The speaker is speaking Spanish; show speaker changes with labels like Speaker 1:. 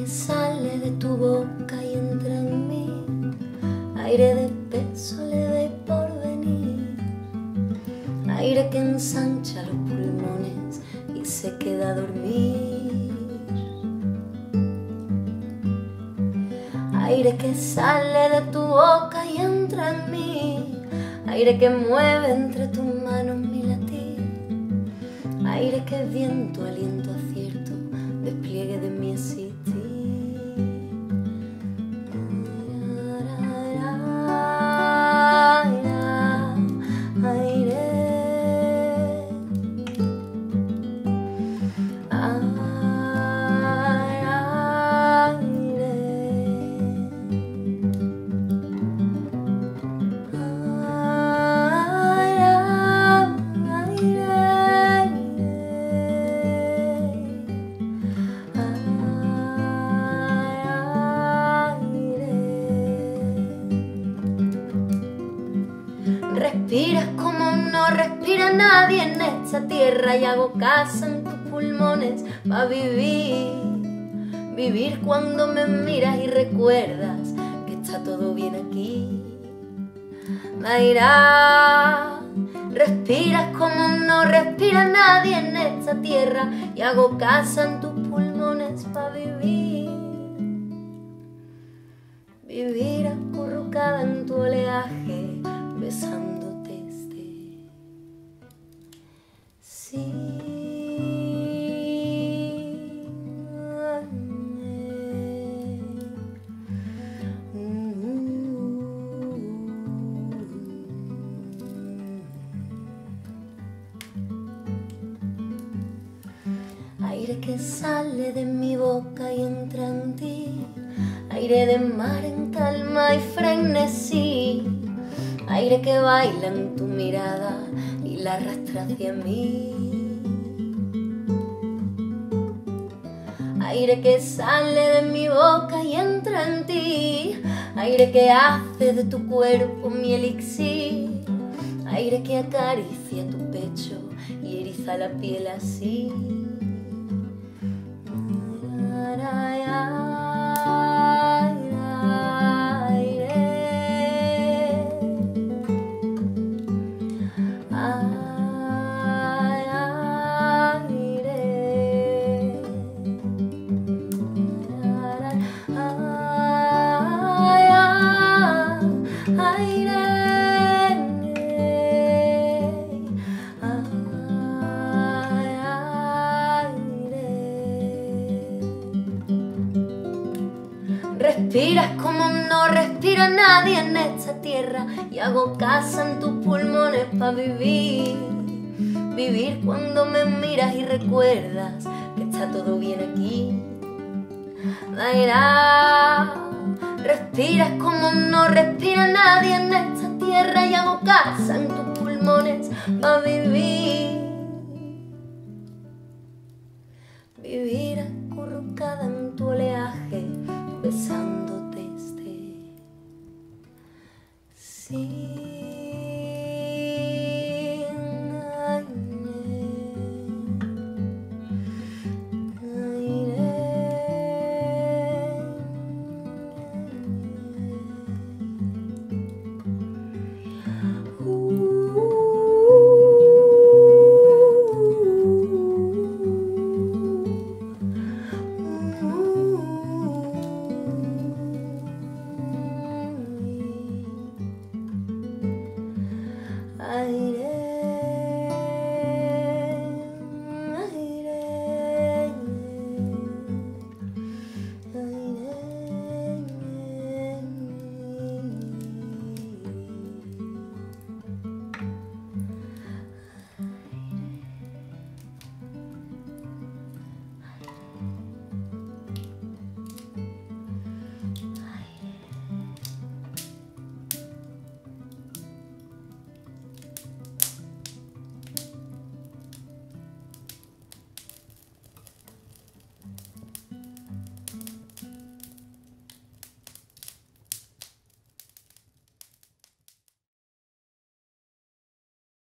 Speaker 1: sale de tu boca y entra en mí, aire de peso leve y porvenir, aire que ensancha los pulmones y se queda a dormir, aire que sale de tu boca y entra en mí, aire que mueve entre tus manos mi latir, aire que es viento, aliento, acierto, despliegue de mi existir. Respiras como no respira nadie en esta tierra y hago casa en tus pulmones pa' vivir. Vivir cuando me miras y recuerdas que está todo bien aquí. Mayra, respiras como no respira nadie en esta tierra y hago casa en tus pulmones pa' vivir. Vivir acurrucada en tu oleaje, besándote sí. Aire que sale de mi boca y entra en ti, aire de mar en calma y frenesí, aire que baila en tu mirada y la arrastra hacia mí, aire que sale de mi boca y entra en ti, aire que hace de tu cuerpo mi elixir, aire que acaricia tu pecho y eriza la piel así. Respiras como no respira nadie en esta tierra y hago casa en tus pulmones pa' vivir. Vivir cuando me miras y recuerdas que está todo bien aquí. Mayra, respiras como no respira nadie en esta tierra y hago casa en tus pulmones pa' vivir. Vivir acurrucada en tu oleaje, besándote sí.